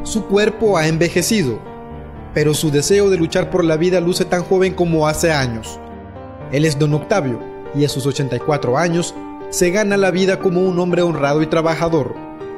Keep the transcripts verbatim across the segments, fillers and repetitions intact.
Su cuerpo ha envejecido, pero su deseo de luchar por la vida luce tan joven como hace años. Él es don Octavio y a sus ochenta y cuatro años se gana la vida como un hombre honrado y trabajador.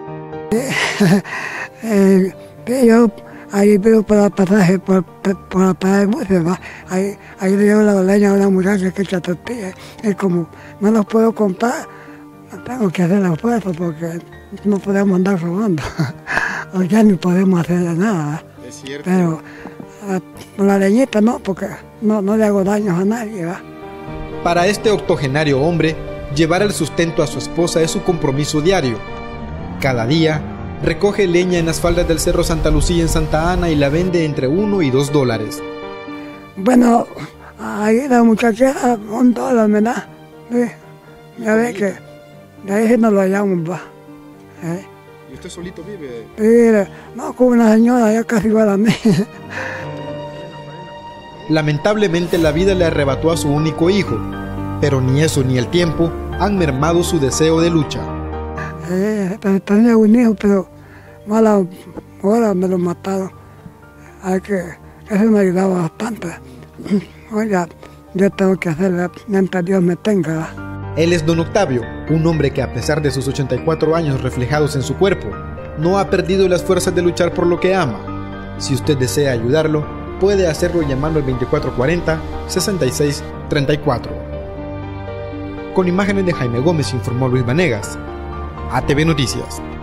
eh, yo ahí veo por el pasaje, por, por, por la parada de buses, ¿va? Ahí, ahí le llevo la leña a una muchacha que echa tortillas. Y como no los puedo comprar, tengo que hacer la fuerza porque no podemos andar robando. O ya ni podemos hacer nada. Es cierto. Pero con la leñita no, porque no, no le hago daños a nadie, ¿va? Para este octogenario hombre, llevar el sustento a su esposa es su compromiso diario. Cada día, recoge leña en las faldas del Cerro Santa Lucía en Santa Ana y la vende entre uno y dos dólares. Bueno, ahí la muchacha un dólar me da. ¿Sí? Ya ve que de ahí no lo hallamos, va. ¿Eh? ¿Y usted solito vive? Sí, no, con una señora ya casi igual a mí. Lamentablemente la vida le arrebató a su único hijo, pero ni eso ni el tiempo han mermado su deseo de lucha. Eh, tenía un hijo, pero mala hora me lo mataron. Hay que, eso me ayudaba bastante. Oiga, yo tengo que hacerlo mientras Dios me tenga. Él es don Octavio, un hombre que a pesar de sus ochenta y cuatro años reflejados en su cuerpo, no ha perdido las fuerzas de luchar por lo que ama. Si usted desea ayudarlo, puede hacerlo llamando al veinticuatro cuarenta, sesenta y seis treinta y cuatro. Con imágenes de Jaime Gómez informó Luis Vanegas, A T V Noticias.